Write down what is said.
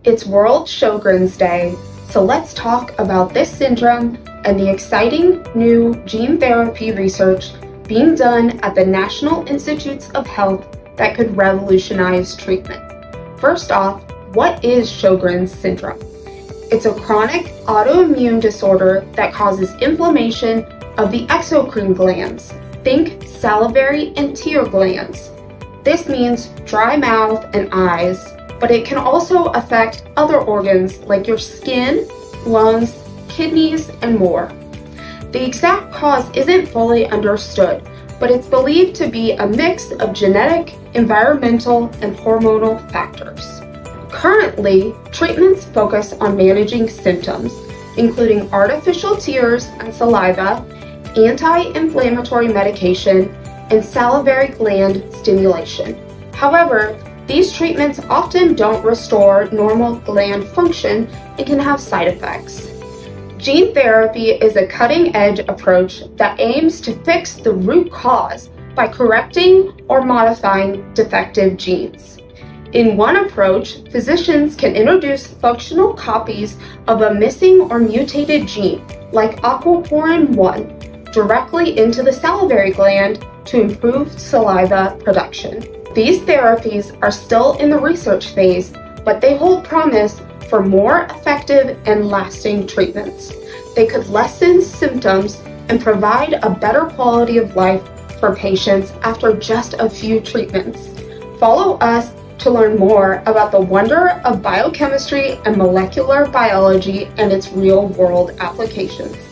It's World Sjogrens Day, so let's talk about this syndrome and the exciting new gene therapy research being done at the National Institutes of Health that could revolutionize treatment. First off, what is Sjogren's syndrome? It's a chronic autoimmune disorder that causes inflammation of the exocrine glands. Think salivary and tear glands. This means dry mouth and eyes, but it can also affect other organs like your skin, lungs, kidneys, and more. The exact cause isn't fully understood, but it's believed to be a mix of genetic, environmental, and hormonal factors. Currently, treatments focus on managing symptoms, including artificial tears and saliva, anti-inflammatory medication, and salivary gland stimulation. However, these treatments often don't restore normal gland function and can have side effects. Gene therapy is a cutting-edge approach that aims to fix the root cause by correcting or modifying defective genes. In one approach, physicians can introduce functional copies of a missing or mutated gene, like aquaporin-1, directly into the salivary gland to improve saliva production. These therapies are still in the research phase, but they hold promise for more effective and lasting treatments. They could lessen symptoms and provide a better quality of life for patients after just a few treatments. Follow us to learn more about the wonder of biochemistry and molecular biology and its real-world applications.